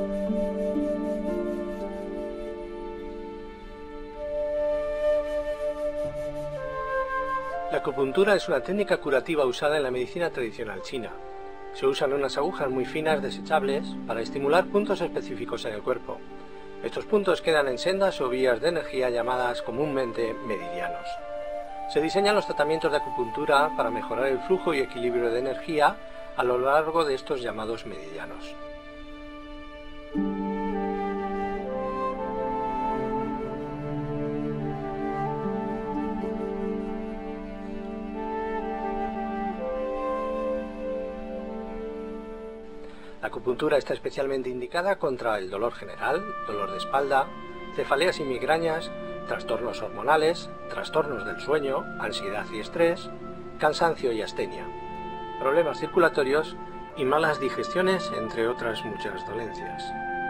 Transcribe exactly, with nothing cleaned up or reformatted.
La acupuntura es una técnica curativa usada en la medicina tradicional china. Se usan unas agujas muy finas desechables para estimular puntos específicos en el cuerpo. Estos puntos quedan en sendas o vías de energía llamadas comúnmente meridianos. Se diseñan los tratamientos de acupuntura para mejorar el flujo y equilibrio de energía a lo largo de estos llamados meridianos. La acupuntura está especialmente indicada contra el dolor general, dolor de espalda, cefaleas y migrañas, trastornos hormonales, trastornos del sueño, ansiedad y estrés, cansancio y astenia, problemas circulatorios y malas digestiones, entre otras muchas dolencias.